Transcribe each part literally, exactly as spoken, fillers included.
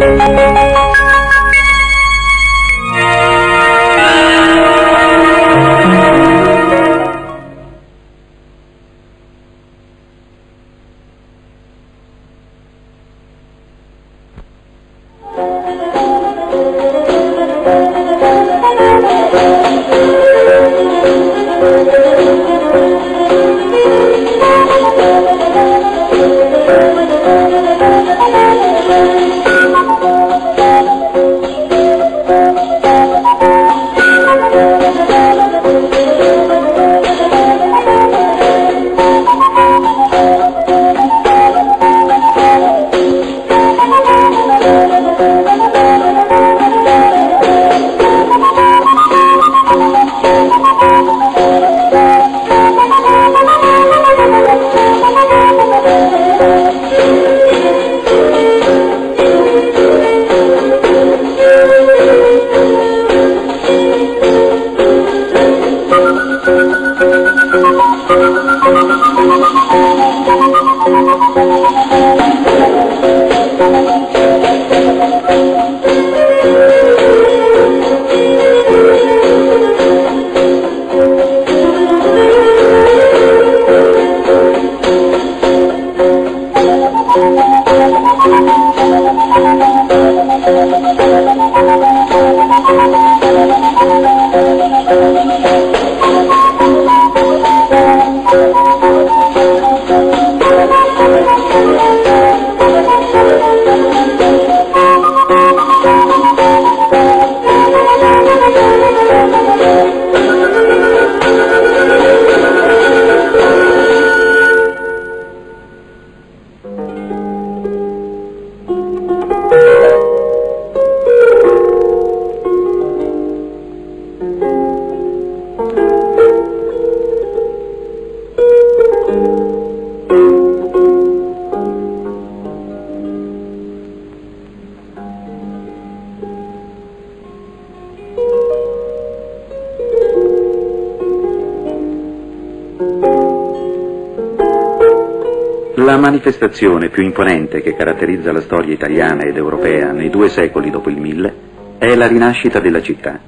La manifestazione più imponente che caratterizza la storia italiana ed europea nei due secoli dopo il mille è la rinascita della città.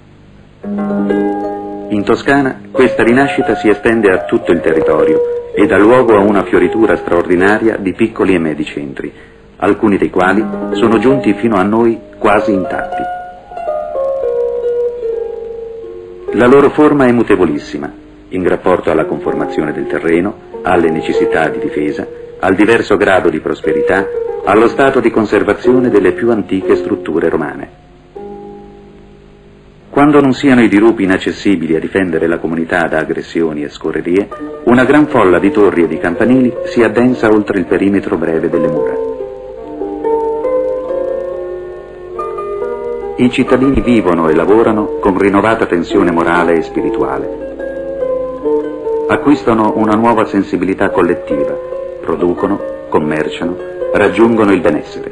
In Toscana questa rinascita si estende a tutto il territorio e dà luogo a una fioritura straordinaria di piccoli e medi centri, alcuni dei quali sono giunti fino a noi quasi intatti. La loro forma è mutevolissima, in rapporto alla conformazione del terreno, alle necessità di difesa, al diverso grado di prosperità, allo stato di conservazione delle più antiche strutture romane. Quando non siano i dirupi inaccessibili a difendere la comunità da aggressioni e scorrerie, una gran folla di torri e di campanili si addensa oltre il perimetro breve delle mura. I cittadini vivono e lavorano con rinnovata tensione morale e spirituale. Acquistano una nuova sensibilità collettiva, producono, commerciano, raggiungono il benessere.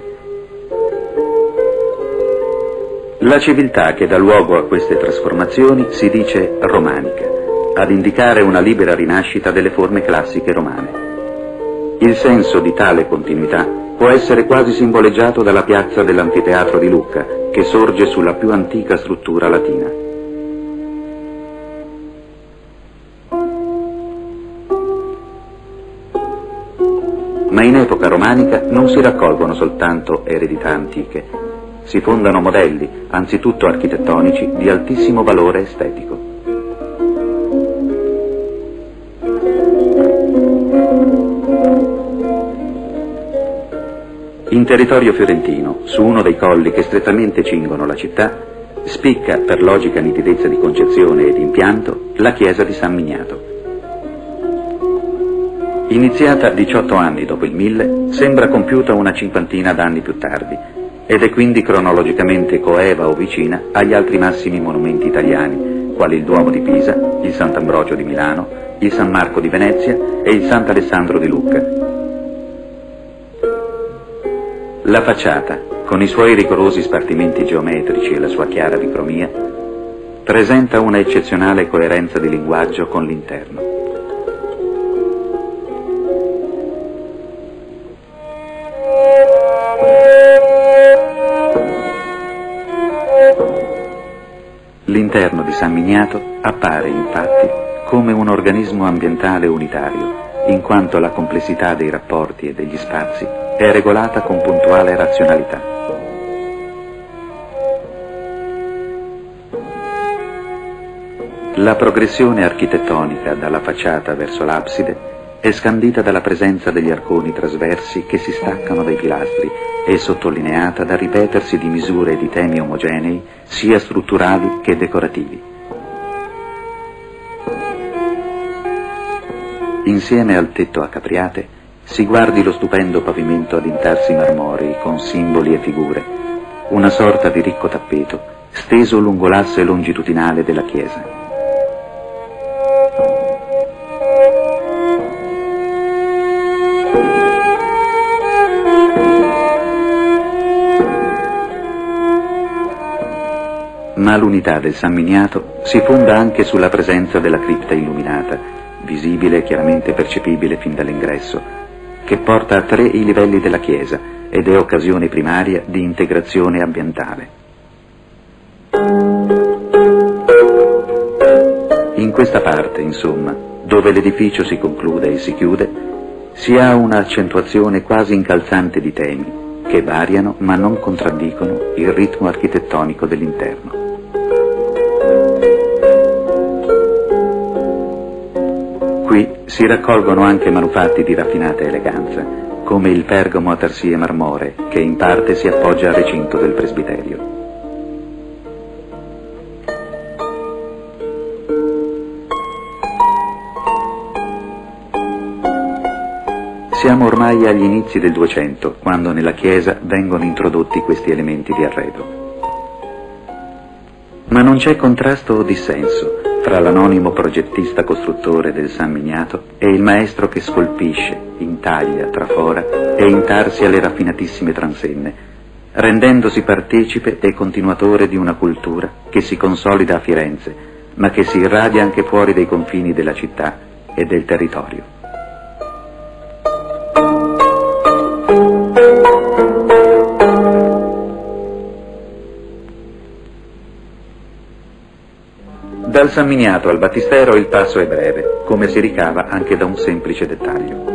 La civiltà che dà luogo a queste trasformazioni si dice romanica, ad indicare una libera rinascita delle forme classiche romane. Il senso di tale continuità può essere quasi simboleggiato dalla piazza dell'Anfiteatro di Lucca, che sorge sulla più antica struttura latina. Ma in epoca romanica non si raccolgono soltanto eredità antiche, si fondano modelli, anzitutto architettonici, di altissimo valore estetico. In territorio fiorentino, su uno dei colli che strettamente cingono la città, spicca, per logica nitidezza di concezione e di impianto, la chiesa di San Miniato. Iniziata diciotto anni dopo il mille, sembra compiuta una cinquantina d'anni più tardi, ed è quindi cronologicamente coeva o vicina agli altri massimi monumenti italiani, quali il Duomo di Pisa, il Sant'Ambrogio di Milano, il San Marco di Venezia e il Sant'Alessandro di Lucca. La facciata, con i suoi rigorosi spartimenti geometrici e la sua chiara bicromia, presenta una eccezionale coerenza di linguaggio con l'interno. San Miniato appare infatti come un organismo ambientale unitario, in quanto la complessità dei rapporti e degli spazi è regolata con puntuale razionalità. La progressione architettonica dalla facciata verso l'abside è scandita dalla presenza degli arconi trasversi che si staccano dai pilastri e sottolineata dal ripetersi di misure e di temi omogenei sia strutturali che decorativi. Insieme al tetto a capriate si guardi lo stupendo pavimento ad intarsi marmorei con simboli e figure, una sorta di ricco tappeto steso lungo l'asse longitudinale della chiesa. Ma l'unità del San Miniato si fonda anche sulla presenza della cripta illuminata, visibile e chiaramente percepibile fin dall'ingresso, che porta a tre i livelli della chiesa ed è occasione primaria di integrazione ambientale. In questa parte, insomma, dove l'edificio si conclude e si chiude, si ha un'accentuazione quasi incalzante di temi, che variano ma non contraddicono il ritmo architettonico dell'interno. Qui si raccolgono anche manufatti di raffinata eleganza, come il pergamo a tarsie marmoree, che in parte si appoggia al recinto del presbiterio. Siamo ormai agli inizi del Duecento, quando nella chiesa vengono introdotti questi elementi di arredo. Ma non c'è contrasto o dissenso fra l'anonimo progettista costruttore del San Miniato e il maestro che scolpisce, intaglia, trafora e intarsia le raffinatissime transenne, rendendosi partecipe e continuatore di una cultura che si consolida a Firenze, ma che si irradia anche fuori dei confini della città e del territorio. Dal San Miniato al Battistero il passo è breve, come si ricava anche da un semplice dettaglio.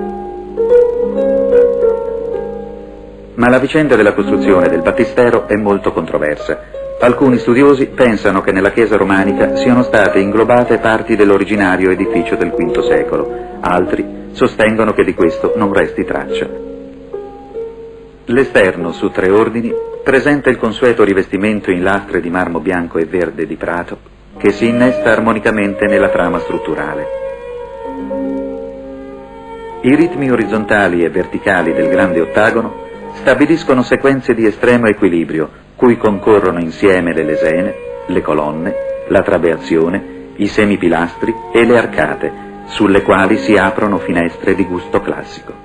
Ma la vicenda della costruzione del Battistero è molto controversa. Alcuni studiosi pensano che nella chiesa romanica siano state inglobate parti dell'originario edificio del quinto secolo, altri sostengono che di questo non resti traccia. L'esterno, su tre ordini, presenta il consueto rivestimento in lastre di marmo bianco e verde di Prato, che si innesta armonicamente nella trama strutturale. I ritmi orizzontali e verticali del grande ottagono stabiliscono sequenze di estremo equilibrio, cui concorrono insieme le lesene, le colonne, la trabeazione, i semipilastri e le arcate, sulle quali si aprono finestre di gusto classico.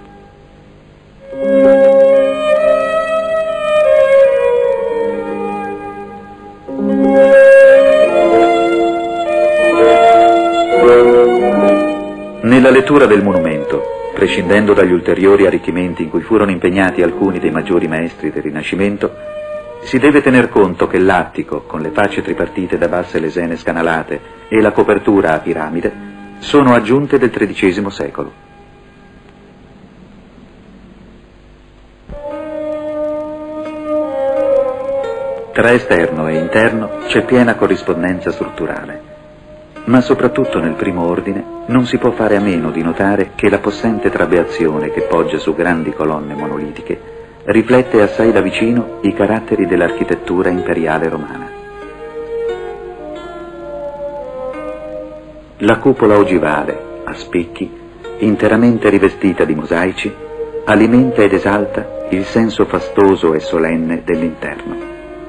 Nella lettura del monumento, prescindendo dagli ulteriori arricchimenti in cui furono impegnati alcuni dei maggiori maestri del Rinascimento, si deve tener conto che l'attico, con le facce tripartite da basse lesene scanalate e la copertura a piramide, sono aggiunte del tredicesimo secolo. Tra esterno e interno c'è piena corrispondenza strutturale. Ma soprattutto nel primo ordine non si può fare a meno di notare che la possente trabeazione che poggia su grandi colonne monolitiche riflette assai da vicino i caratteri dell'architettura imperiale romana. La cupola ogivale, a spicchi, interamente rivestita di mosaici, alimenta ed esalta il senso fastoso e solenne dell'interno.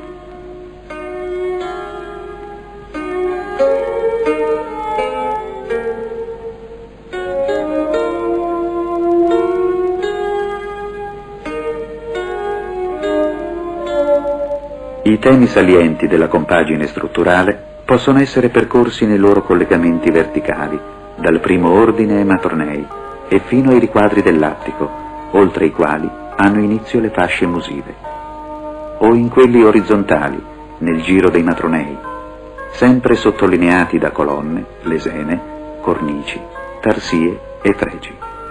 I temi salienti della compagine strutturale possono essere percorsi nei loro collegamenti verticali, dal primo ordine ai matronei e fino ai riquadri dell'attico, oltre i quali hanno inizio le fasce musive, o in quelli orizzontali, nel giro dei matronei, sempre sottolineati da colonne, lesene, cornici, tarsie e fregi.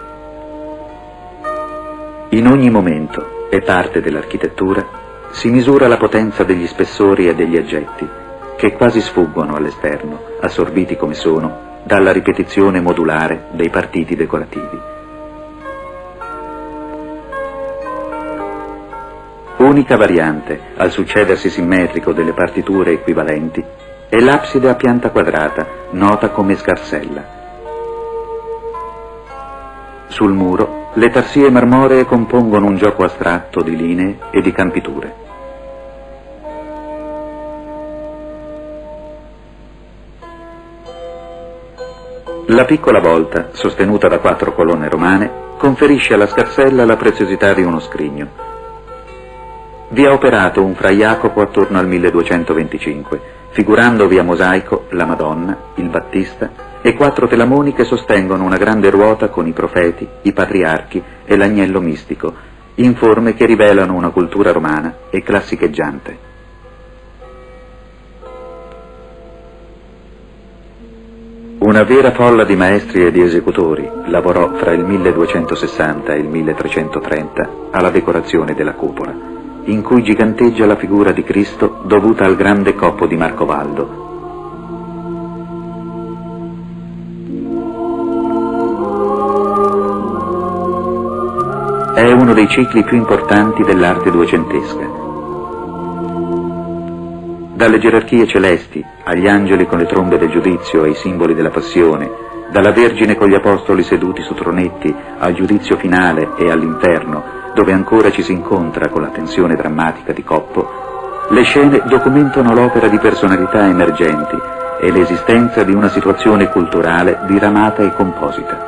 In ogni momento e parte dell'architettura si misura la potenza degli spessori e degli aggetti, che quasi sfuggono all'esterno, assorbiti come sono dalla ripetizione modulare dei partiti decorativi. Unica variante al succedersi simmetrico delle partiture equivalenti è l'abside a pianta quadrata, nota come scarsella. Sul muro le tarsie marmoree compongono un gioco astratto di linee e di campiture. La piccola volta, sostenuta da quattro colonne romane, conferisce alla scarsella la preziosità di uno scrigno. Vi ha operato un fra Jacopo attorno al milleduecentoventicinque, figurandovi a mosaico la Madonna, il Battista e quattro telamoni che sostengono una grande ruota con i profeti, i patriarchi e l'agnello mistico, in forme che rivelano una cultura romana e classicheggiante. Una vera folla di maestri e di esecutori lavorò fra il milleduecentosessanta e il milletrecentotrenta alla decorazione della cupola, in cui giganteggia la figura di Cristo dovuta al grande coppo di Marcovaldo. È uno dei cicli più importanti dell'arte duecentesca. Dalle gerarchie celesti, agli angeli con le trombe del giudizio e i simboli della passione, dalla Vergine con gli apostoli seduti su tronetti, al giudizio finale e all'inferno, dove ancora ci si incontra con la tensione drammatica di Coppo, le scene documentano l'opera di personalità emergenti e l'esistenza di una situazione culturale diramata e composita.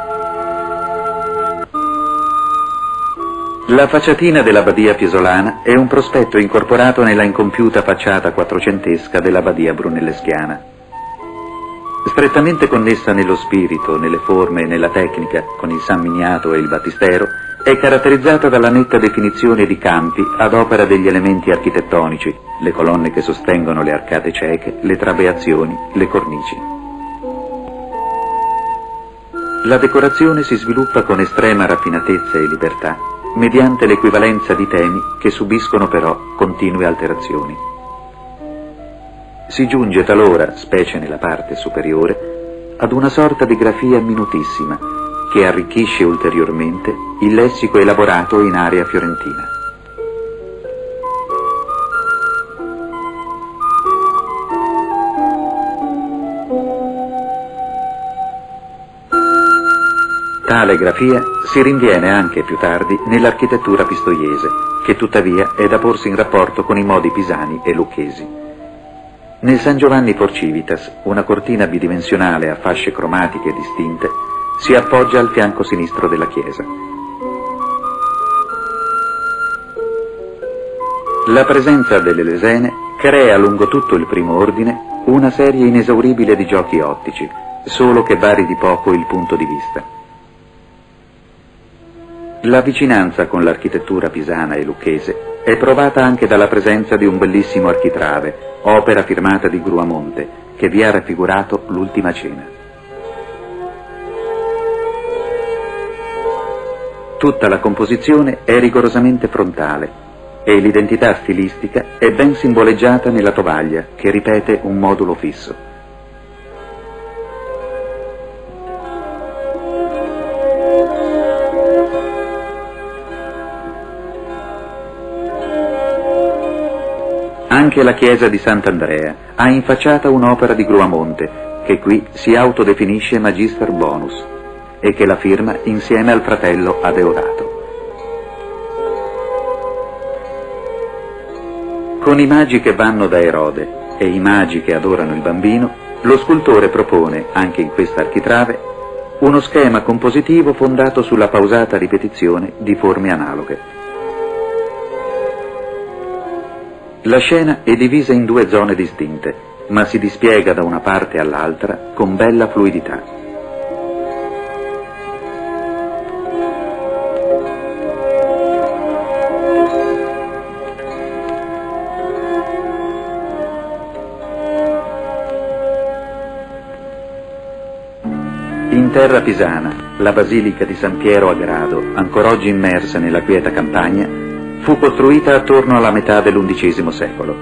La facciatina dell'abbadia piesolana è un prospetto incorporato nella incompiuta facciata quattrocentesca dell'abbadia brunelleschiana. Strettamente connessa nello spirito, nelle forme e nella tecnica con il San Miniato e il Battistero, è caratterizzata dalla netta definizione di campi ad opera degli elementi architettonici, le colonne che sostengono le arcate cieche, le trabeazioni, le cornici. La decorazione si sviluppa con estrema raffinatezza e libertà, mediante l'equivalenza di temi che subiscono però continue alterazioni. Si giunge talora, specie nella parte superiore, ad una sorta di grafia minutissima che arricchisce ulteriormente il lessico elaborato in area fiorentina. Tale grafia si rinviene anche più tardi nell'architettura pistoiese, che tuttavia è da porsi in rapporto con i modi pisani e lucchesi. Nel San Giovanni Porcivitas, una cortina bidimensionale a fasce cromatiche distinte si appoggia al fianco sinistro della chiesa. La presenza delle lesene crea lungo tutto il primo ordine una serie inesauribile di giochi ottici, solo che vari di poco il punto di vista. La vicinanza con l'architettura pisana e lucchese è provata anche dalla presenza di un bellissimo architrave, opera firmata di Gruamonte, che vi ha raffigurato l'Ultima Cena. Tutta la composizione è rigorosamente frontale e l'identità stilistica è ben simboleggiata nella tovaglia, che ripete un modulo fisso. Anche la chiesa di Sant'Andrea ha in facciata un'opera di Gruamonte, che qui si autodefinisce Magister Bonus e che la firma insieme al fratello Adeodato. Con i magi che vanno da Erode e i magi che adorano il bambino, lo scultore propone, anche in questa architrave, uno schema compositivo fondato sulla pausata ripetizione di forme analoghe. La scena è divisa in due zone distinte, ma si dispiega da una parte all'altra con bella fluidità. terra pisana, la basilica di San Piero a Grado, ancor oggi immersa nella quieta campagna, fu costruita attorno alla metà dell'undicesimo secolo.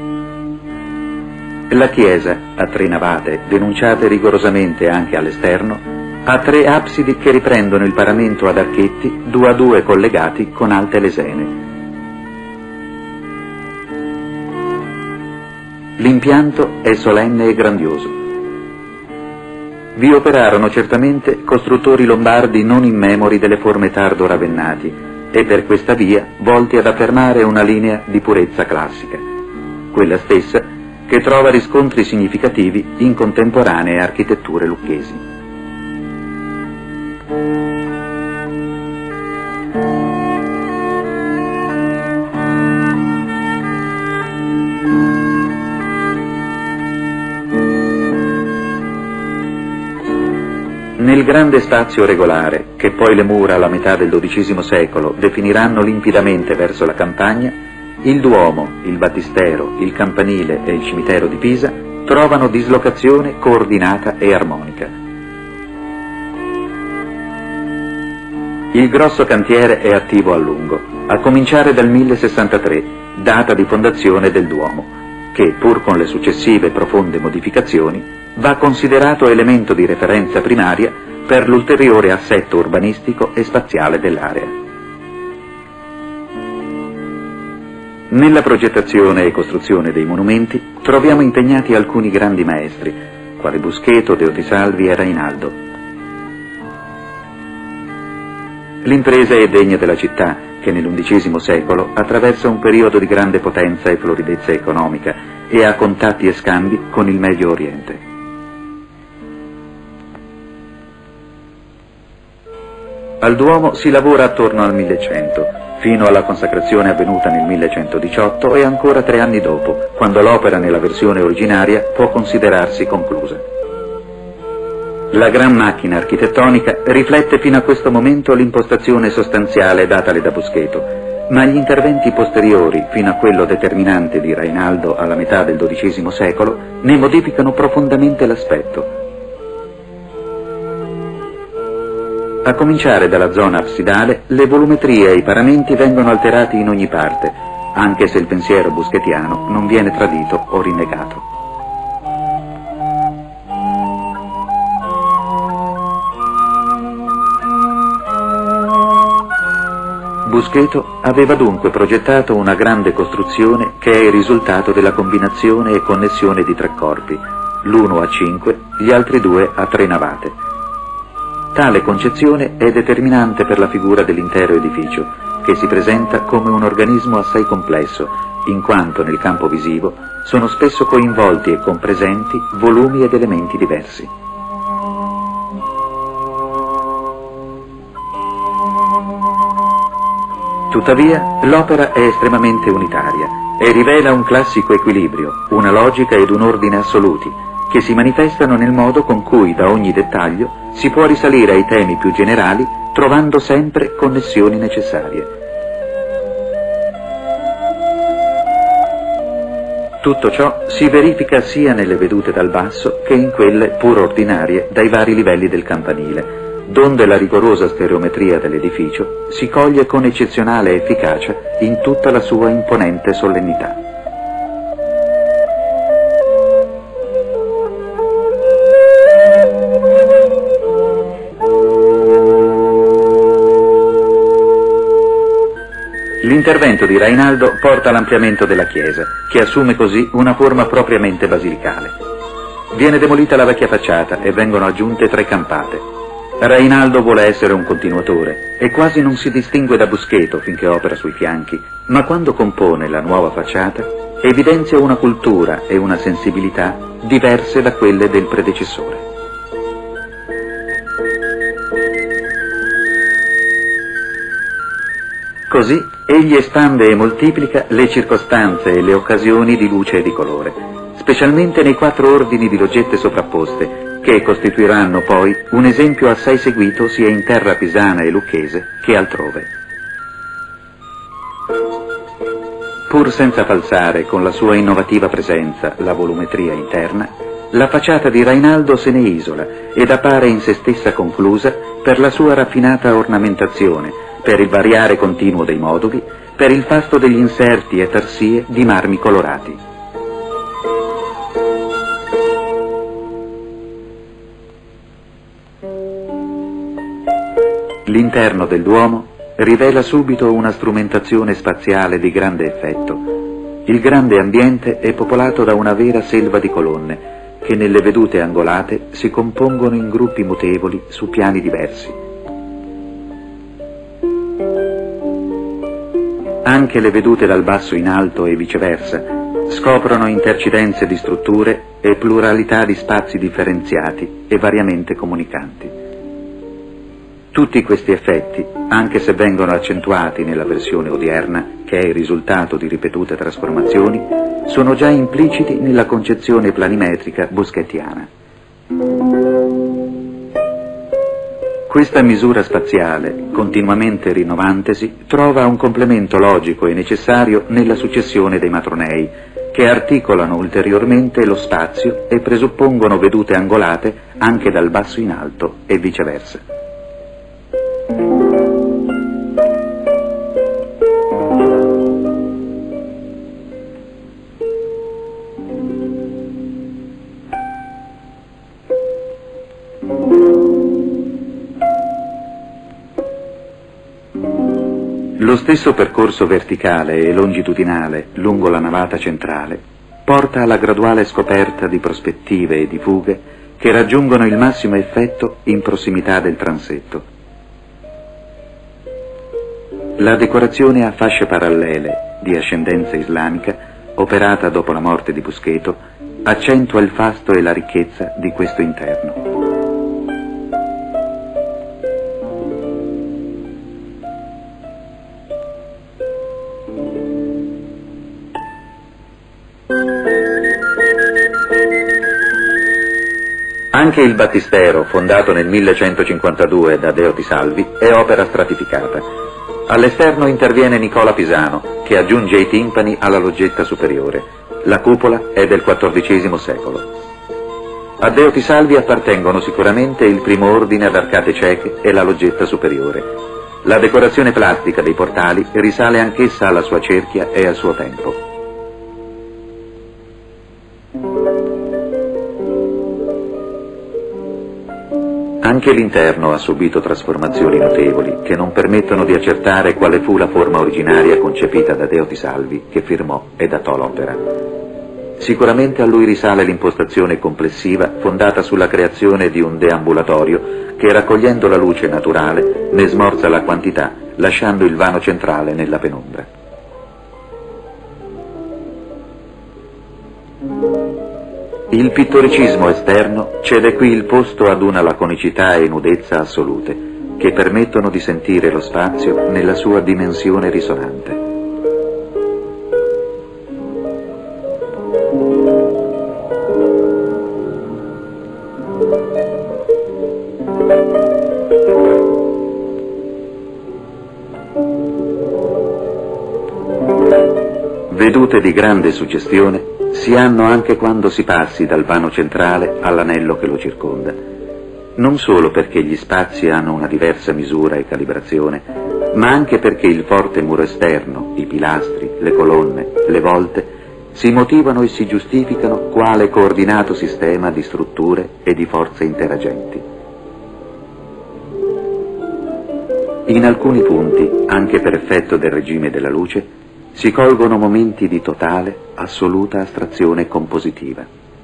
La chiesa, a tre navate, denunciate rigorosamente anche all'esterno, ha tre absidi che riprendono il paramento ad archetti, due a due collegati con alte lesene. L'impianto è solenne e grandioso. Vi operarono certamente costruttori lombardi non immemori delle forme tardo-ravennati e per questa via volti ad affermare una linea di purezza classica, quella stessa che trova riscontri significativi in contemporanee architetture lucchesi. Nel grande spazio regolare, che poi le mura alla metà del dodicesimo secolo definiranno limpidamente verso la campagna, il Duomo, il Battistero, il Campanile e il Cimitero di Pisa trovano dislocazione coordinata e armonica. Il grosso cantiere è attivo a lungo, a cominciare dal millesessantatré, data di fondazione del Duomo, che, pur con le successive profonde modificazioni, va considerato elemento di referenza primaria per l'ulteriore assetto urbanistico e spaziale dell'area. Nella progettazione e costruzione dei monumenti troviamo impegnati alcuni grandi maestri, quali Buscheto, Deotisalvi e Rainaldo. L'impresa è degna della città, che nell'undicesimo secolo attraversa un periodo di grande potenza e floridezza economica e ha contatti e scambi con il Medio Oriente. Al Duomo si lavora attorno al millecento, fino alla consacrazione avvenuta nel millecentodiciotto e ancora tre anni dopo, quando l'opera nella versione originaria può considerarsi conclusa. La gran macchina architettonica riflette fino a questo momento l'impostazione sostanziale datale da Buscheto, ma gli interventi posteriori, fino a quello determinante di Rainaldo alla metà del dodicesimo secolo, ne modificano profondamente l'aspetto. A cominciare dalla zona absidale, le volumetrie e i paramenti vengono alterati in ogni parte, anche se il pensiero buschetiano non viene tradito o rinnegato. Buscheto aveva dunque progettato una grande costruzione che è il risultato della combinazione e connessione di tre corpi, l'uno a cinque, gli altri due a tre navate. Tale concezione è determinante per la figura dell'intero edificio, che si presenta come un organismo assai complesso, in quanto nel campo visivo sono spesso coinvolti e compresenti volumi ed elementi diversi. Tuttavia, l'opera è estremamente unitaria e rivela un classico equilibrio, una logica ed un ordine assoluti, che si manifestano nel modo con cui da ogni dettaglio si può risalire ai temi più generali, trovando sempre connessioni necessarie. Tutto ciò si verifica sia nelle vedute dal basso che in quelle pur ordinarie dai vari livelli del campanile, donde la rigorosa stereometria dell'edificio si coglie con eccezionale efficacia in tutta la sua imponente solennità. L'intervento di Rainaldo porta all'ampliamento della chiesa, che assume così una forma propriamente basilicale. Viene demolita la vecchia facciata e vengono aggiunte tre campate. Rainaldo vuole essere un continuatore e quasi non si distingue da Buscheto finché opera sui fianchi, ma quando compone la nuova facciata evidenzia una cultura e una sensibilità diverse da quelle del predecessore. Così egli espande e moltiplica le circostanze e le occasioni di luce e di colore, specialmente nei quattro ordini di loggette sovrapposte, che costituiranno poi un esempio assai seguito sia in terra pisana e lucchese che altrove. Pur senza falsare con la sua innovativa presenza la volumetria interna, la facciata di Rainaldo se ne isola ed appare in se stessa conclusa per la sua raffinata ornamentazione, per il variare continuo dei moduli, per il fasto degli inserti e tarsie di marmi colorati. L'interno del Duomo rivela subito una strumentazione spaziale di grande effetto. Il grande ambiente è popolato da una vera selva di colonne, che nelle vedute angolate si compongono in gruppi mutevoli su piani diversi. Anche le vedute dal basso in alto e viceversa scoprono intercidenze di strutture e pluralità di spazi differenziati e variamente comunicanti. Tutti questi effetti, anche se vengono accentuati nella versione odierna, che è il risultato di ripetute trasformazioni, sono già impliciti nella concezione planimetrica boschettiana. Questa misura spaziale, continuamente rinnovantesi, trova un complemento logico e necessario nella successione dei matronei, che articolano ulteriormente lo spazio e presuppongono vedute angolate anche dal basso in alto e viceversa. Lo stesso percorso verticale e longitudinale lungo la navata centrale porta alla graduale scoperta di prospettive e di fughe che raggiungono il massimo effetto in prossimità del transetto. La decorazione a fasce parallele di ascendenza islamica, operata dopo la morte di Busqueto, accentua il fasto e la ricchezza di questo interno. Anche il battistero, fondato nel millecentocinquantadue da Deo Ti Salvi, è opera stratificata. All'esterno interviene Nicola Pisano, che aggiunge i timpani alla loggetta superiore. La cupola è del quattordicesimo secolo. A Deo Ti Salvi appartengono sicuramente il primo ordine ad arcate cieche e la loggetta superiore. La decorazione plastica dei portali risale anch'essa alla sua cerchia e al suo tempo. Anche l'interno ha subito trasformazioni notevoli che non permettono di accertare quale fu la forma originaria concepita da Deo Ti Salvi, che firmò e datò l'opera. Sicuramente a lui risale l'impostazione complessiva fondata sulla creazione di un deambulatorio che, raccogliendo la luce naturale, ne smorza la quantità, lasciando il vano centrale nella penombra. Il pittoricismo esterno cede qui il posto ad una laconicità e nudezza assolute, che permettono di sentire lo spazio nella sua dimensione risonante. Vedute di grande suggestione si hanno anche quando si passi dal vano centrale all'anello che lo circonda, non solo perché gli spazi hanno una diversa misura e calibrazione, ma anche perché il forte muro esterno, i pilastri, le colonne, le volte, si motivano e si giustificano quale coordinato sistema di strutture e di forze interagenti. In alcuni punti, anche per effetto del regime della luce, si colgono momenti di totale, assoluta astrazione compositiva.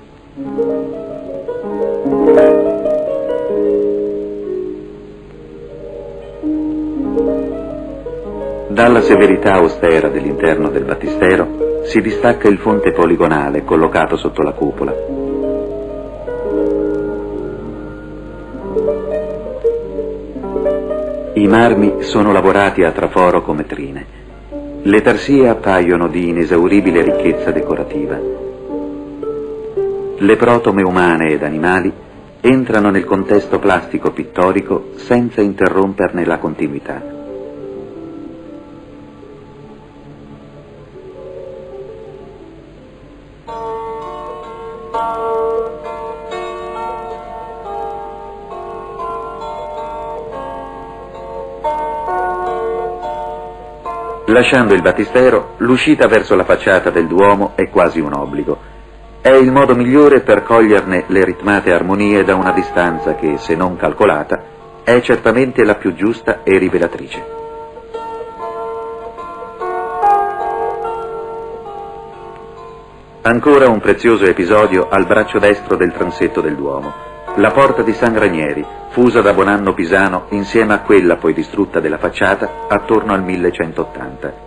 Dalla severità austera dell'interno del battistero si distacca il fonte poligonale collocato sotto la cupola. I marmi sono lavorati a traforo come trine. Le tarsie appaiono di inesauribile ricchezza decorativa. Le protome umane ed animali entrano nel contesto plastico pittorico senza interromperne la continuità. Lasciando il battistero, l'uscita verso la facciata del Duomo è quasi un obbligo. È il modo migliore per coglierne le ritmate armonie da una distanza che, se non calcolata, è certamente la più giusta e rivelatrice. Ancora un prezioso episodio al braccio destro del transetto del Duomo. La porta di San Ranieri, fusa da Bonanno Pisano insieme a quella poi distrutta della facciata attorno al millecentottanta.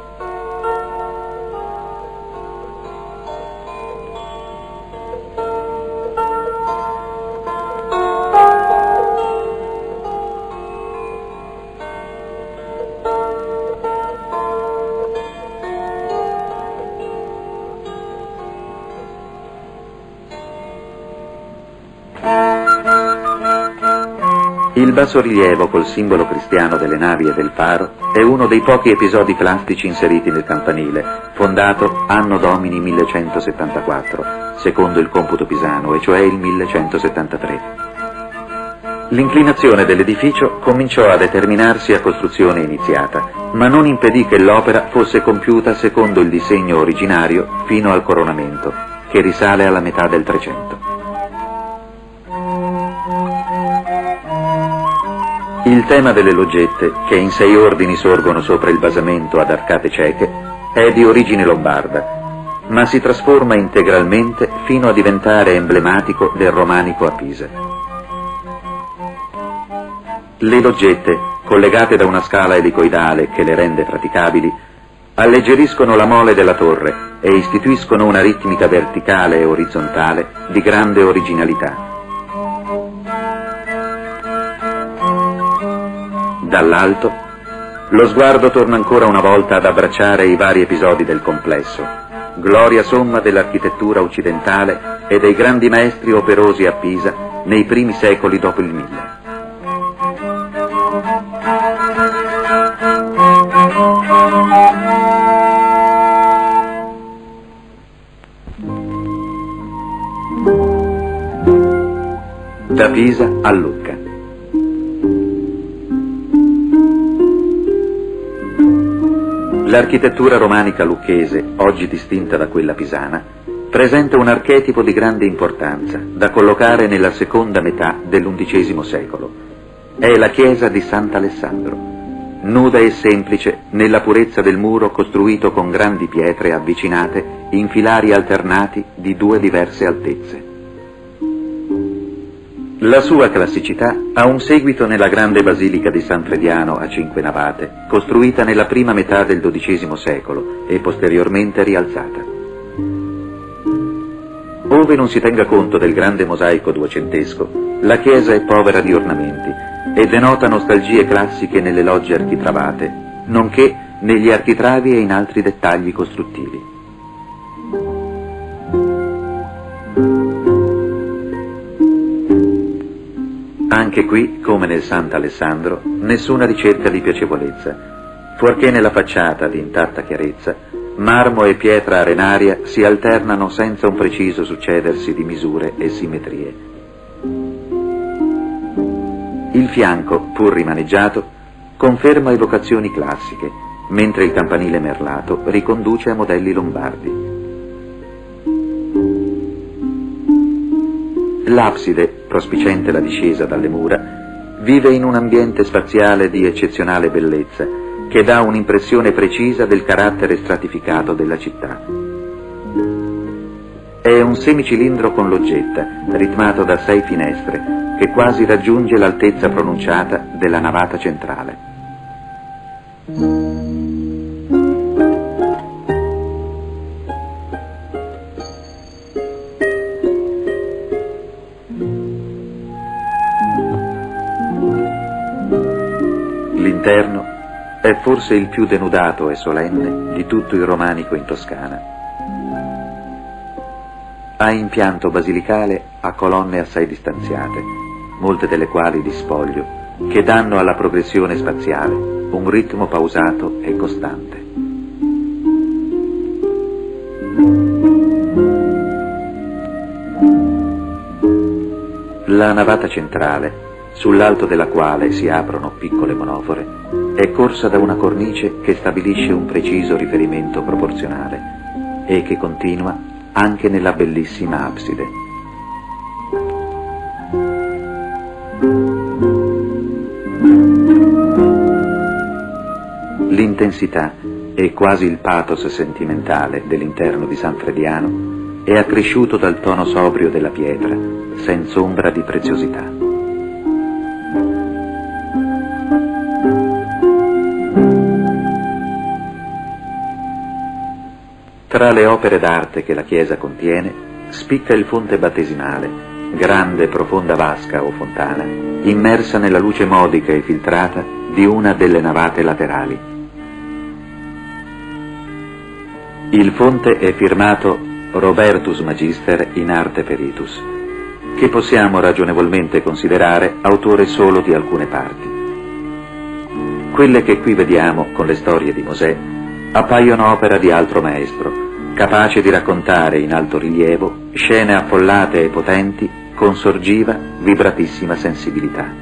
Il bassorilievo col simbolo cristiano delle navi e del faro è uno dei pochi episodi plastici inseriti nel campanile, fondato anno domini millecentosettantaquattro, secondo il computo pisano, e cioè il millecentosettantatré. L'inclinazione dell'edificio cominciò a determinarsi a costruzione iniziata, ma non impedì che l'opera fosse compiuta secondo il disegno originario fino al coronamento, che risale alla metà del Trecento. Il tema delle loggette, che in sei ordini sorgono sopra il basamento ad arcate cieche, è di origine lombarda, ma si trasforma integralmente fino a diventare emblematico del romanico a Pisa. Le loggette, collegate da una scala elicoidale che le rende praticabili, alleggeriscono la mole della torre e istituiscono una ritmica verticale e orizzontale di grande originalità. Dall'alto, lo sguardo torna ancora una volta ad abbracciare i vari episodi del complesso, gloria somma dell'architettura occidentale e dei grandi maestri operosi a Pisa nei primi secoli dopo il Mille. Da Pisa a Lucca. L'architettura romanica lucchese, oggi distinta da quella pisana, presenta un archetipo di grande importanza, da collocare nella seconda metà dell'undicesimo secolo. È la chiesa di Sant'Alessandro, nuda e semplice nella purezza del muro costruito con grandi pietre avvicinate in filari alternati di due diverse altezze. La sua classicità ha un seguito nella grande basilica di San Frediano a cinque navate, costruita nella prima metà del dodicesimo secolo e posteriormente rialzata. Ove non si tenga conto del grande mosaico duecentesco, la chiesa è povera di ornamenti e denota nostalgie classiche nelle logge architravate, nonché negli architravi e in altri dettagli costruttivi. Anche qui, come nel Sant'Alessandro, nessuna ricerca di piacevolezza, fuorché nella facciata di intatta chiarezza, marmo e pietra arenaria si alternano senza un preciso succedersi di misure e simmetrie. Il fianco, pur rimaneggiato, conferma evocazioni classiche, mentre il campanile merlato riconduce a modelli lombardi. L'abside, prospiciente la discesa dalle mura, vive in un ambiente spaziale di eccezionale bellezza, che dà un'impressione precisa del carattere stratificato della città. È un semicilindro con loggetta, ritmato da sei finestre, che quasi raggiunge l'altezza pronunciata della navata centrale. L'interno è forse il più denudato e solenne di tutto il romanico in Toscana. Ha impianto basilicale a colonne assai distanziate, molte delle quali di spoglio, che danno alla progressione spaziale un ritmo pausato e costante. La navata centrale, sull'alto della quale si aprono piccole monofore, è corsa da una cornice che stabilisce un preciso riferimento proporzionale e che continua anche nella bellissima abside. L'intensità e quasi il pathos sentimentale dell'interno di San Frediano è accresciuto dal tono sobrio della pietra, senza ombra di preziosità. Tra le opere d'arte che la chiesa contiene spicca il fonte battesimale, grande profonda vasca o fontana, immersa nella luce modica e filtrata di una delle navate laterali. Il fonte è firmato Robertus Magister in arte peritus, che possiamo ragionevolmente considerare autore solo di alcune parti. Quelle che qui vediamo con le storie di Mosè appaiono opera di altro maestro, capace di raccontare in alto rilievo scene affollate e potenti con sorgiva, vibratissima sensibilità.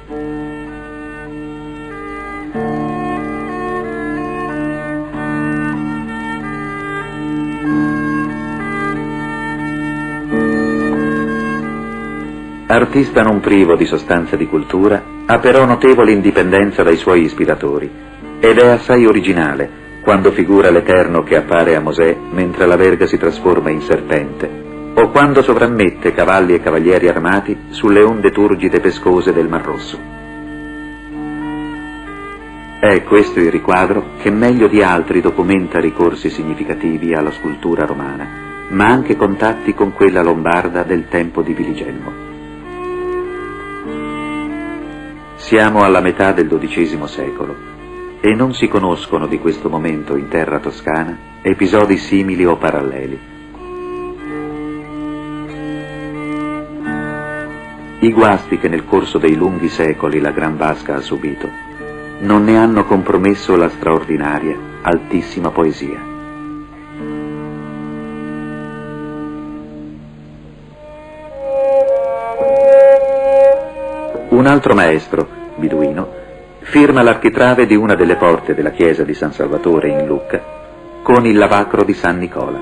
Artista non privo di sostanza di cultura, ha però notevole indipendenza dai suoi ispiratori ed è assai originale quando figura l'Eterno che appare a Mosè mentre la verga si trasforma in serpente, o quando sovrammette cavalli e cavalieri armati sulle onde turgide pescose del Mar Rosso. È questo il riquadro che meglio di altri documenta ricorsi significativi alla scultura romana, ma anche contatti con quella lombarda del tempo di Viligelmo. Siamo alla metà del dodicesimo secolo e non si conoscono di questo momento in terra toscana episodi simili o paralleli. I guasti che nel corso dei lunghi secoli la Gran Vasca ha subito non ne hanno compromesso la straordinaria, altissima poesia. Un altro maestro, Biduino, firma l'architrave di una delle porte della chiesa di San Salvatore in Lucca con il lavacro di San Nicola.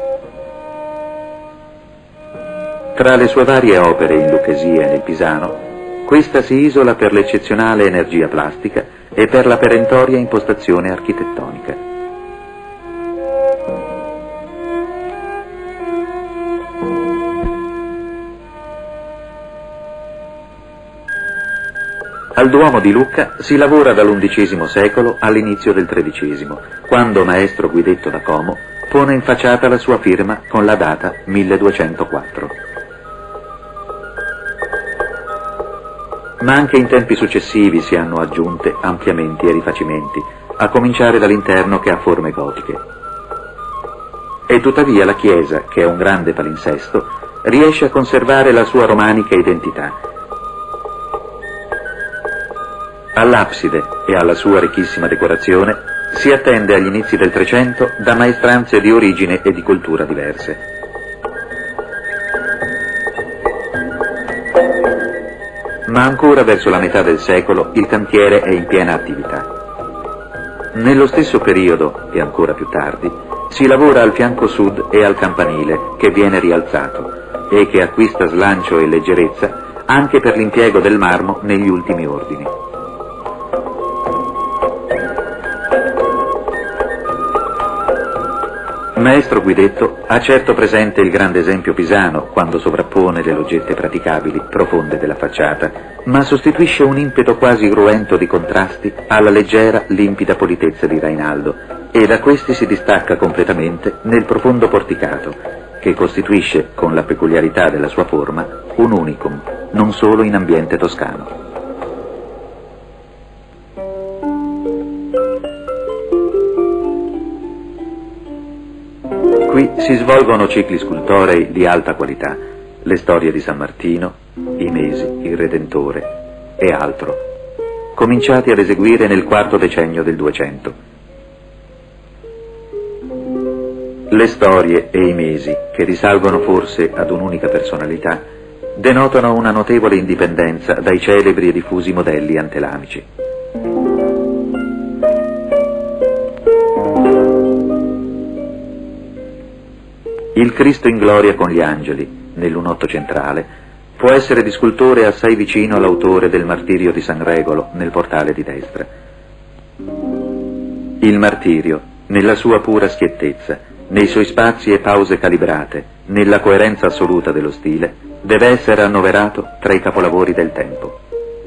Tra le sue varie opere in lucchesia e nel Pisano, questa si isola per l'eccezionale energia plastica e per la perentoria impostazione architettonica. Al Duomo di Lucca si lavora dall'undicesimo secolo all'inizio del tredicesimo, quando maestro Guidetto da Como pone in facciata la sua firma con la data milleduecentoquattro. Ma anche in tempi successivi si hanno aggiunte ampliamenti e rifacimenti, a cominciare dall'interno che ha forme gotiche. E tuttavia la chiesa, che è un grande palinsesto, riesce a conservare la sua romanica identità. All'abside e alla sua ricchissima decorazione si attende agli inizi del Trecento da maestranze di origine e di cultura diverse. Ma ancora verso la metà del secolo il cantiere è in piena attività. Nello stesso periodo, e ancora più tardi, si lavora al fianco sud e al campanile, che viene rialzato e che acquista slancio e leggerezza anche per l'impiego del marmo negli ultimi ordini. Maestro Guidetto ha certo presente il grande esempio pisano quando sovrappone le loggette praticabili profonde della facciata, ma sostituisce un impeto quasi cruento di contrasti alla leggera, limpida politezza di Rainaldo e da questi si distacca completamente nel profondo porticato, che costituisce, con la peculiarità della sua forma, un unicum, non solo in ambiente toscano. Qui si svolgono cicli scultorei di alta qualità, le storie di San Martino, i Mesi, il Redentore e altro, cominciati ad eseguire nel quarto decennio del Duecento. Le storie e i Mesi, che risalgono forse ad un'unica personalità, denotano una notevole indipendenza dai celebri e diffusi modelli antelamici. Il Cristo in gloria con gli angeli, nel lunotto centrale, può essere di scultore assai vicino all'autore del Martirio di San Regolo, nel portale di destra. Il Martirio, nella sua pura schiettezza, nei suoi spazi e pause calibrate, nella coerenza assoluta dello stile, deve essere annoverato tra i capolavori del tempo.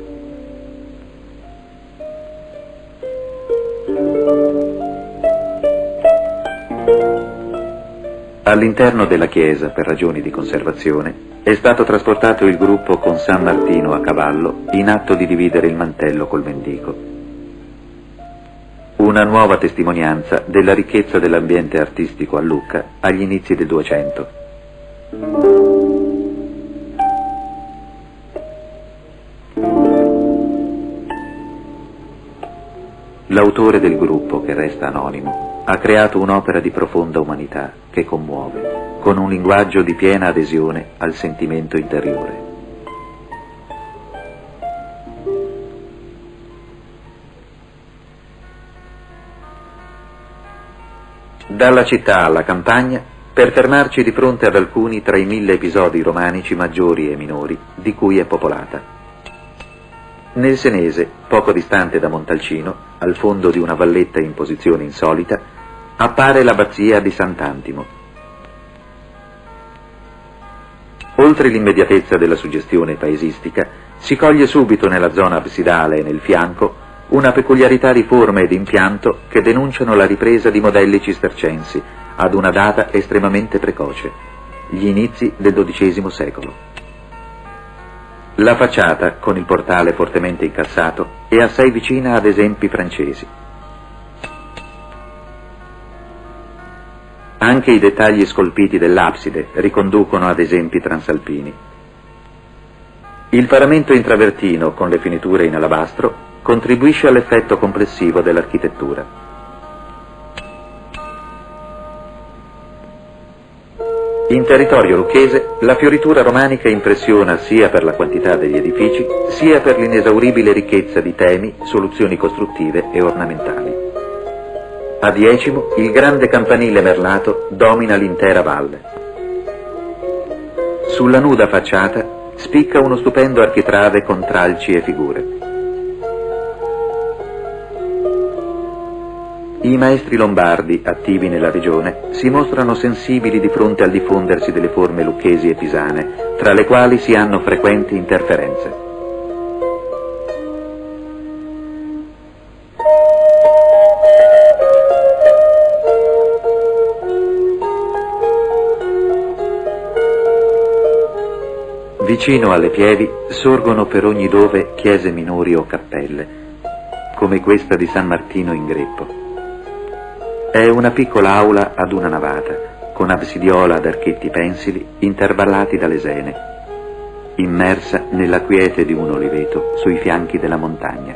All'interno della chiesa, per ragioni di conservazione, è stato trasportato il gruppo con San Martino a cavallo in atto di dividere il mantello col mendico. Una nuova testimonianza della ricchezza dell'ambiente artistico a Lucca agli inizi del Duecento. L'autore del gruppo, che resta anonimo, ha creato un'opera di profonda umanità che commuove, con un linguaggio di piena adesione al sentimento interiore. Dalla città alla campagna, per fermarci di fronte ad alcuni tra i mille episodi romanici maggiori e minori di cui è popolata. Nel Senese, poco distante da Montalcino, al fondo di una valletta in posizione insolita, appare l'abbazia di Sant'Antimo. Oltre l'immediatezza della suggestione paesistica, si coglie subito nella zona absidale e nel fianco una peculiarità di forma e di impianto che denunciano la ripresa di modelli cistercensi ad una data estremamente precoce, gli inizi del dodicesimo secolo. La facciata, con il portale fortemente incassato, è assai vicina ad esempi francesi. Anche i dettagli scolpiti dell'abside riconducono ad esempi transalpini. Il paramento in travertino, con le finiture in alabastro, contribuisce all'effetto complessivo dell'architettura. In territorio lucchese, la fioritura romanica impressiona sia per la quantità degli edifici, sia per l'inesauribile ricchezza di temi, soluzioni costruttive e ornamentali. A Diecimo, il grande campanile merlato domina l'intera valle. Sulla nuda facciata spicca uno stupendo architrave con tralci e figure. I maestri lombardi, attivi nella regione, si mostrano sensibili di fronte al diffondersi delle forme lucchesi e pisane, tra le quali si hanno frequenti interferenze. Vicino alle pievi sorgono per ogni dove chiese minori o cappelle, come questa di San Martino in Greppo. È una piccola aula ad una navata, con absidiola ad archetti pensili intervallati da lesene, immersa nella quiete di un oliveto sui fianchi della montagna.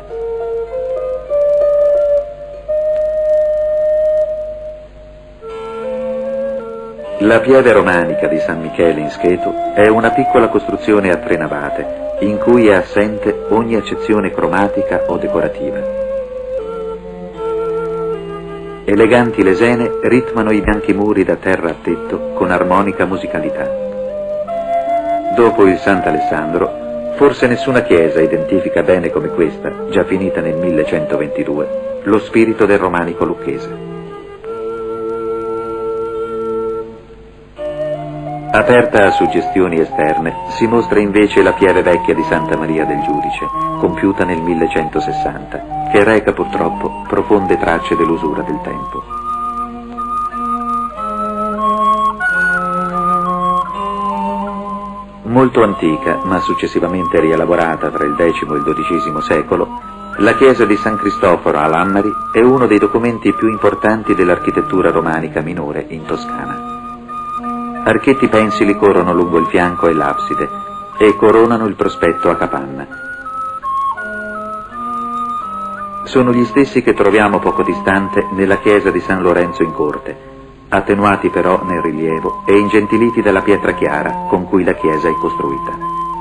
La pieve romanica di San Michele in Scheto è una piccola costruzione a tre navate, in cui è assente ogni accezione cromatica o decorativa. Eleganti lesene ritmano i bianchi muri da terra a tetto con armonica musicalità. Dopo il Sant'Alessandro, forse nessuna chiesa identifica bene come questa, già finita nel millecentoventidue, lo spirito del romanico lucchese. Aperta a suggestioni esterne, si mostra invece la pieve vecchia di Santa Maria del Giudice, compiuta nel millecentosessanta, che reca purtroppo profonde tracce dell'usura del tempo. Molto antica, ma successivamente rielaborata tra il X e il dodicesimo secolo, la chiesa di San Cristoforo a Lammari è uno dei documenti più importanti dell'architettura romanica minore in Toscana. Archetti pensili corrono lungo il fianco e l'abside e coronano il prospetto a capanna. Sono gli stessi che troviamo poco distante nella chiesa di San Lorenzo in Corte, attenuati però nel rilievo e ingentiliti dalla pietra chiara con cui la chiesa è costruita.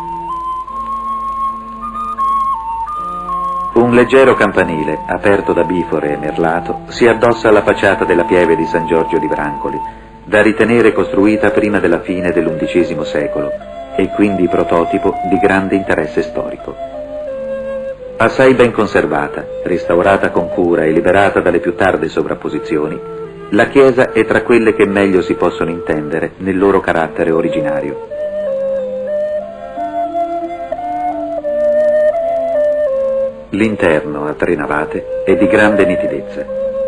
Un leggero campanile, aperto da bifore e merlato, si addossa alla facciata della pieve di San Giorgio di Brancoli, da ritenere costruita prima della fine dell'undicesimo secolo e quindi prototipo di grande interesse storico. Assai ben conservata, restaurata con cura e liberata dalle più tarde sovrapposizioni, la chiesa è tra quelle che meglio si possono intendere nel loro carattere originario. L'interno, a tre navate, è di grande nitidezza.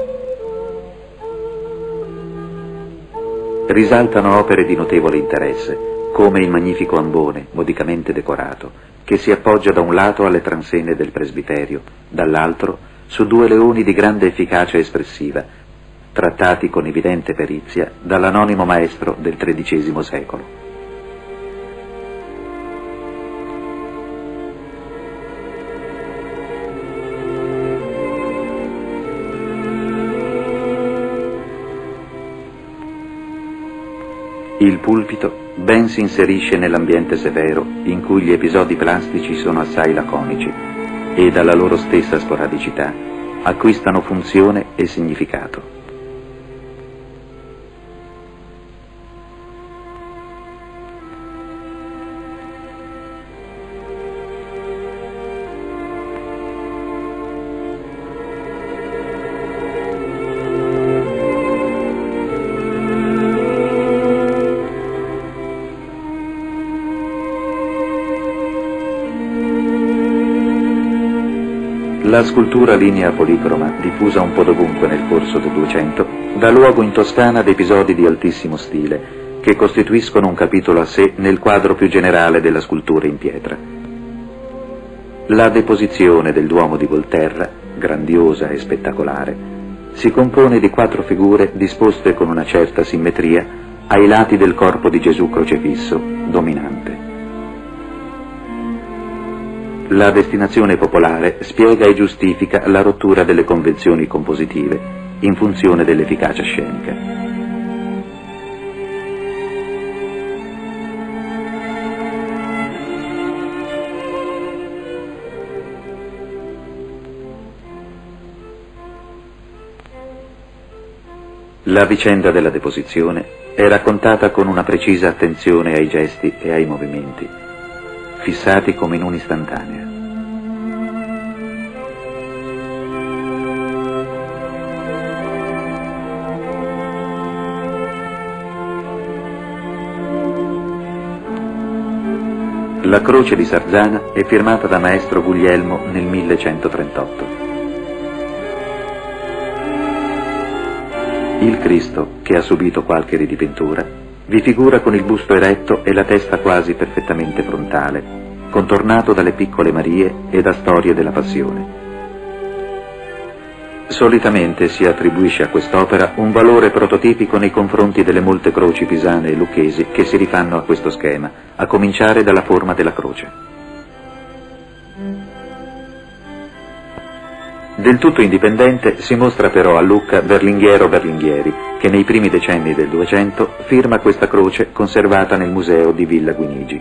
Risaltano opere di notevole interesse, come il magnifico ambone, modicamente decorato, che si appoggia da un lato alle transenne del presbiterio, dall'altro su due leoni di grande efficacia espressiva, trattati con evidente perizia dall'anonimo maestro del tredicesimo secolo. Il pulpito ben si inserisce nell'ambiente severo in cui gli episodi plastici sono assai laconici e dalla loro stessa sporadicità acquistano funzione e significato. La scultura linea policroma, diffusa un po' dovunque nel corso del Duecento, dà luogo in Toscana ad episodi di altissimo stile, che costituiscono un capitolo a sé nel quadro più generale della scultura in pietra. La deposizione del Duomo di Volterra, grandiosa e spettacolare, si compone di quattro figure disposte con una certa simmetria ai lati del corpo di Gesù crocifisso, dominante. La destinazione popolare spiega e giustifica la rottura delle convenzioni compositive in funzione dell'efficacia scenica. La vicenda della deposizione è raccontata con una precisa attenzione ai gesti e ai movimenti, fissati come in un'istantanea. La croce di Sarzana è firmata da maestro Guglielmo nel millecentotrentotto. Il Cristo, che ha subito qualche ridipintura, vi figura con il busto eretto e la testa quasi perfettamente frontale, contornato dalle piccole Marie e da storie della Passione. Solitamente si attribuisce a quest'opera un valore prototipico nei confronti delle molte croci pisane e lucchesi che si rifanno a questo schema, a cominciare dalla forma della croce. Del tutto indipendente si mostra però a Lucca Berlinghiero Berlinghieri, che nei primi decenni del Duecento firma questa croce conservata nel museo di Villa Guinigi.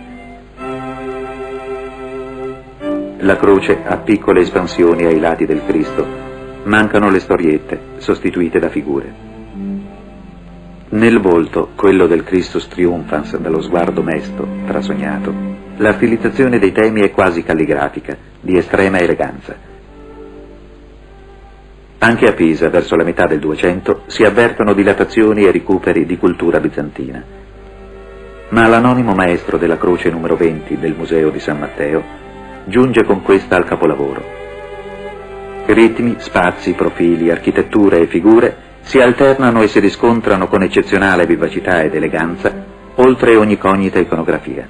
La croce ha piccole espansioni ai lati del Cristo, mancano le storiette, sostituite da figure. Nel volto, quello del Christus Triumphans dallo sguardo mesto, trasognato, la stilizzazione dei temi è quasi calligrafica, di estrema eleganza. Anche a Pisa, verso la metà del Duecento, si avvertono dilatazioni e recuperi di cultura bizantina. Ma l'anonimo maestro della croce numero venti del Museo di San Matteo giunge con questa al capolavoro. Ritmi, spazi, profili, architetture e figure si alternano e si riscontrano con eccezionale vivacità ed eleganza, oltre ogni cognita iconografia.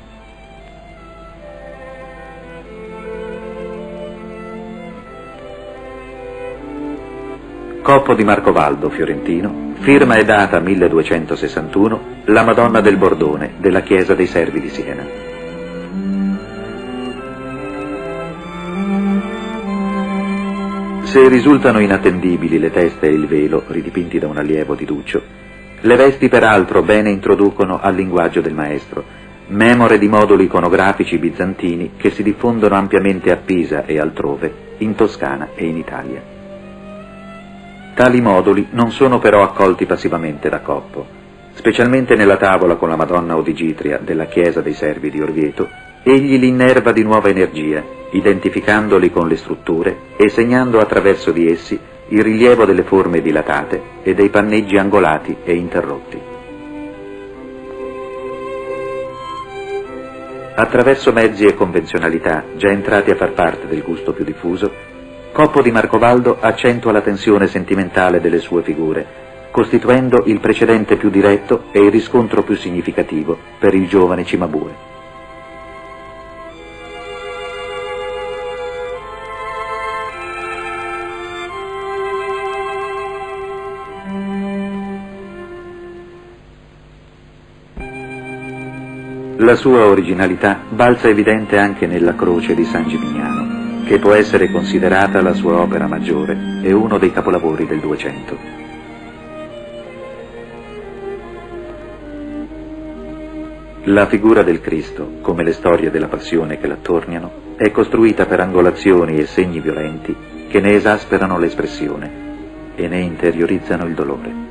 Coppo di Marcovaldo, fiorentino, firma e data milleduecentosessantuno, la Madonna del Bordone, della Chiesa dei Servi di Siena. Se risultano inattendibili le teste e il velo, ridipinti da un allievo di Duccio, le vesti peraltro bene introducono al linguaggio del maestro, memore di moduli iconografici bizantini che si diffondono ampiamente a Pisa e altrove, in Toscana e in Italia. Tali moduli non sono però accolti passivamente da Coppo. Specialmente nella tavola con la Madonna Odigitria della Chiesa dei Servi di Orvieto, egli li innerva di nuova energia, identificandoli con le strutture e segnando attraverso di essi il rilievo delle forme dilatate e dei panneggi angolati e interrotti. Attraverso mezzi e convenzionalità già entrati a far parte del gusto più diffuso, Coppo di Marcovaldo accentua la tensione sentimentale delle sue figure, costituendo il precedente più diretto e il riscontro più significativo per il giovane Cimabue. La sua originalità balza evidente anche nella Croce di San Gimignano, che può essere considerata la sua opera maggiore e uno dei capolavori del Duecento. La figura del Cristo, come le storie della passione che l'attorniano, è costruita per angolazioni e segni violenti che ne esasperano l'espressione e ne interiorizzano il dolore.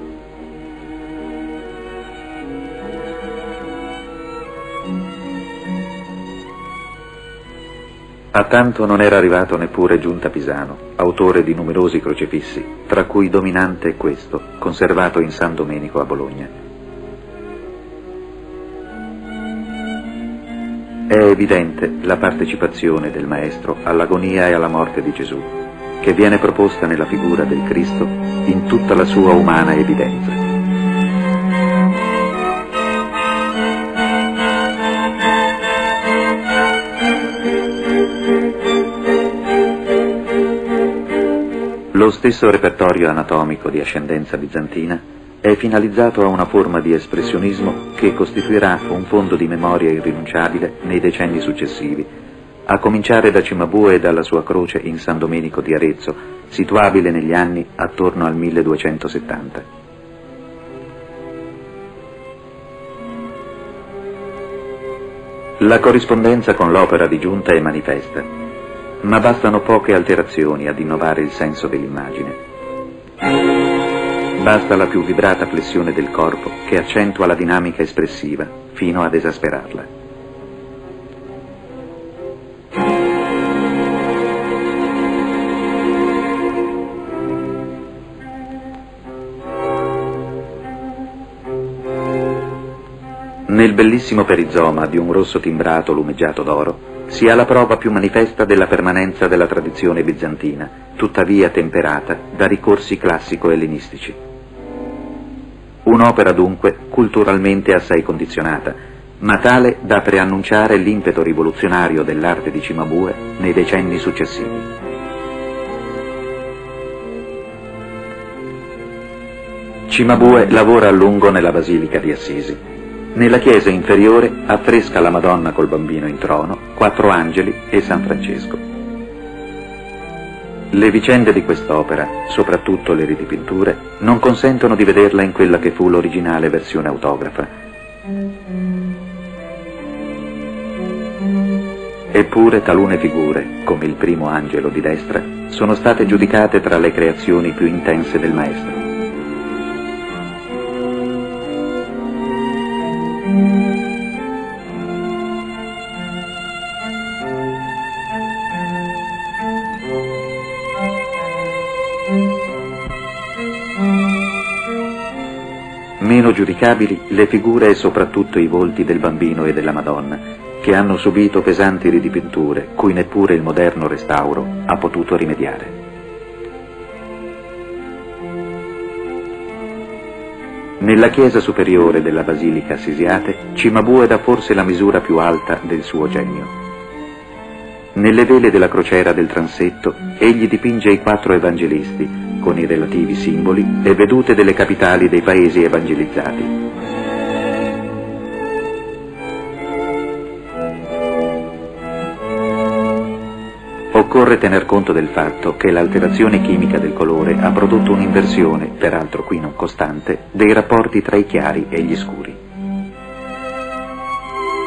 A tanto non era arrivato neppure Giunta Pisano, autore di numerosi crocefissi, tra cui dominante è questo, conservato in San Domenico a Bologna. È evidente la partecipazione del Maestro all'agonia e alla morte di Gesù, che viene proposta nella figura del Cristo in tutta la sua umana evidenza. Lo stesso repertorio anatomico di ascendenza bizantina è finalizzato a una forma di espressionismo che costituirà un fondo di memoria irrinunciabile nei decenni successivi, a cominciare da Cimabue e dalla sua croce in San Domenico di Arezzo, situabile negli anni attorno al milleduecentosettanta. La corrispondenza con l'opera di Giunta è manifesta, ma bastano poche alterazioni ad innovare il senso dell'immagine. Basta la più vibrata flessione del corpo che accentua la dinamica espressiva fino ad esasperarla. Nel bellissimo perizoma di un rosso timbrato lumeggiato d'oro si ha la prova più manifesta della permanenza della tradizione bizantina, tuttavia temperata da ricorsi classico-ellenistici. Un'opera dunque culturalmente assai condizionata, ma tale da preannunciare l'impeto rivoluzionario dell'arte di Cimabue nei decenni successivi. Cimabue lavora a lungo nella Basilica di Assisi. Nella chiesa inferiore affresca la Madonna col Bambino in trono, quattro angeli e San Francesco. Le vicende di quest'opera, soprattutto le ridipinture, non consentono di vederla in quella che fu l'originale versione autografa. Eppure talune figure, come il primo angelo di destra, sono state giudicate tra le creazioni più intense del maestro. Meno giudicabili le figure e soprattutto i volti del Bambino e della Madonna, che hanno subito pesanti ridipinture cui neppure il moderno restauro ha potuto rimediare. Nella chiesa superiore della Basilica Assisiate, Cimabue dà forse la misura più alta del suo genio. Nelle vele della crociera del transetto, egli dipinge i quattro evangelisti, con i relativi simboli e vedute delle capitali dei paesi evangelizzati. Occorre tener conto del fatto che l'alterazione chimica del colore ha prodotto un'inversione, peraltro qui non costante, dei rapporti tra i chiari e gli scuri.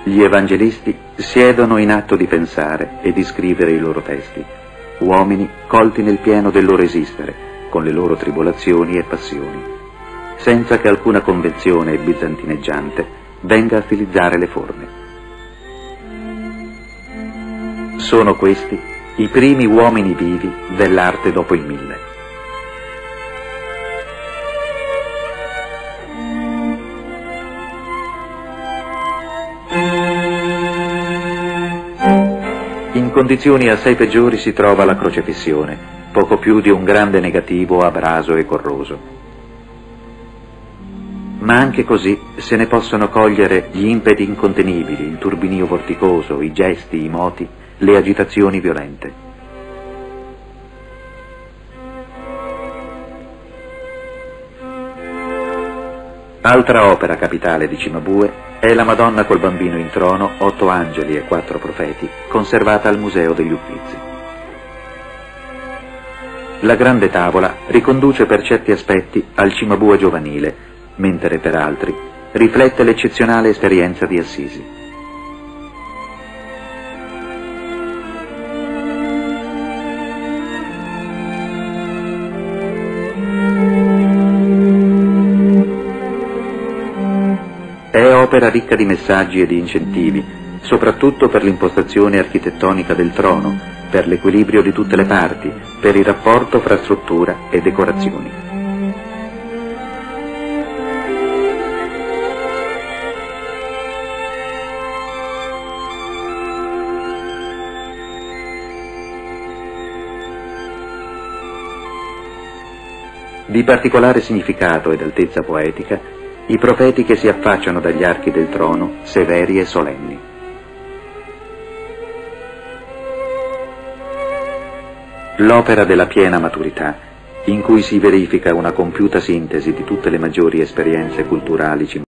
Gli evangelisti siedono in atto di pensare e di scrivere i loro testi, uomini colti nel pieno del loro esistere, con le loro tribolazioni e passioni, senza che alcuna convenzione bizantineggiante venga a stilizzare le forme. Sono questi i primi uomini vivi dell'arte dopo il mille. In condizioni assai peggiori si trova la crocefissione, poco più di un grande negativo abraso e corroso. Ma anche così se ne possono cogliere gli impeti incontenibili, il turbinio vorticoso, i gesti, i moti, le agitazioni violente. Altra opera capitale di Cimabue è la Madonna col Bambino in trono, otto angeli e quattro profeti, conservata al Museo degli Uffizi. La grande tavola riconduce per certi aspetti al Cimabue giovanile, mentre per altri riflette l'eccezionale esperienza di Assisi. È opera ricca di messaggi e di incentivi, soprattutto per l'impostazione architettonica del trono, per l'equilibrio di tutte le parti, per il rapporto fra struttura e decorazioni. Di particolare significato ed altezza poetica i profeti che si affacciano dagli archi del trono, severi e solenni. L'opera della piena maturità, in cui si verifica una compiuta sintesi di tutte le maggiori esperienze culturali